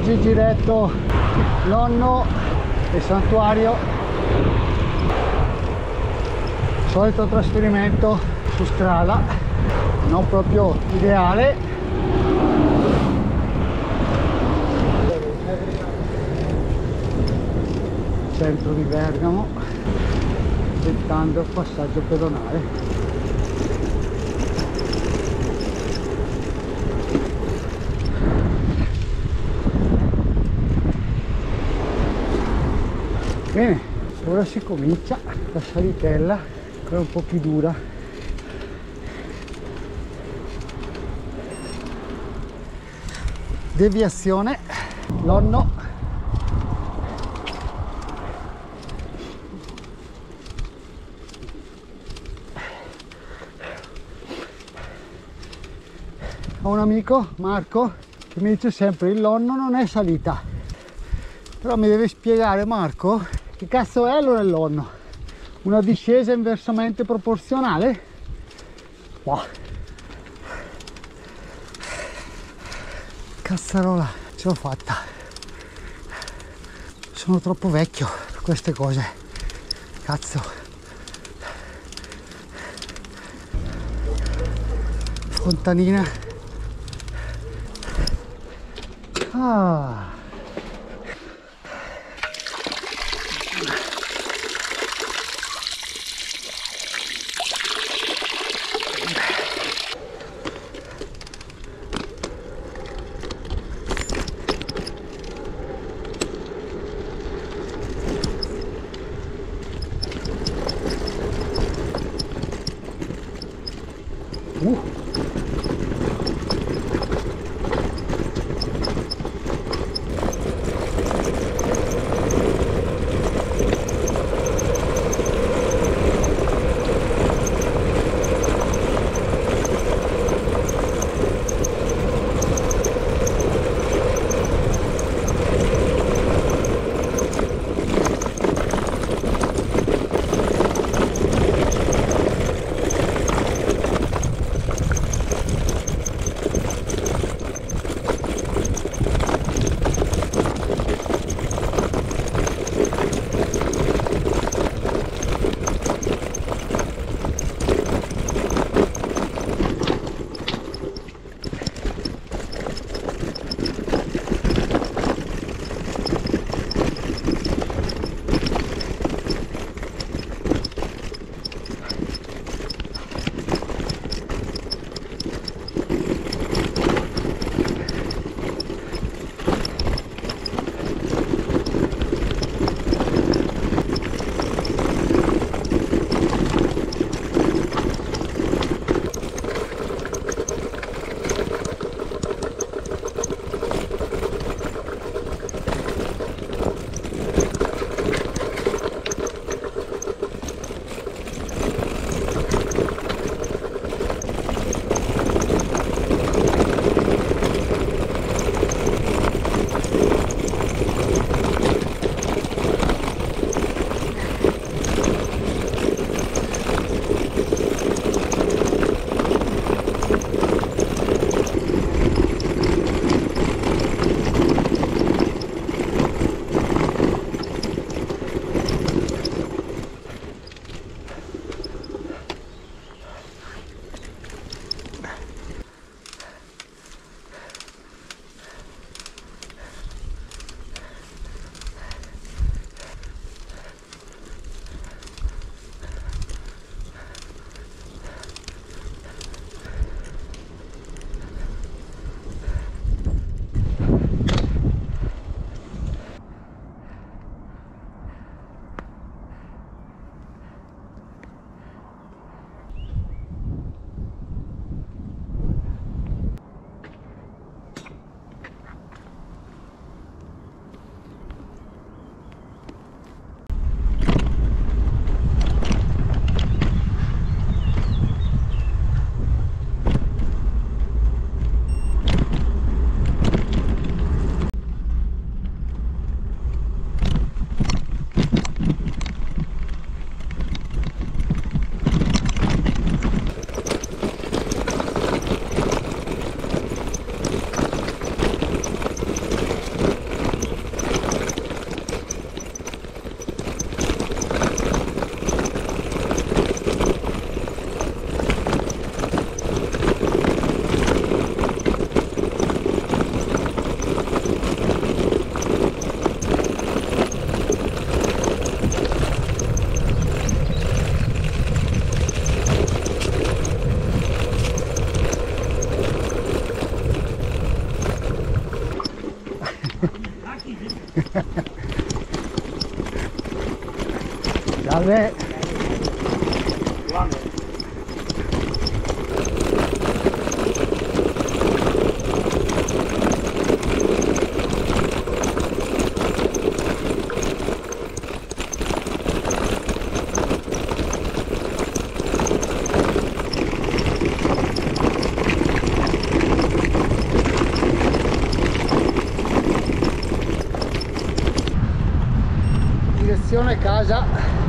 Oggi giretto Lonno e Santuario, solito trasferimento su strada, non proprio ideale. Centro di Bergamo, aspettando il passaggio pedonale. Bene, ora si comincia la salitella, che è un po' più dura. Deviazione Lonno. Ho un amico, Marco, che mi dice sempre il Lonno non è salita, però mi deve spiegare, Marco, che cazzo è allora il Lonno? Una discesa inversamente proporzionale? Wow. Cazzarola, ce l'ho fatta. Sono troppo vecchio per queste cose. Cazzo. Fontanina. Ah. Salve. Direzione casa.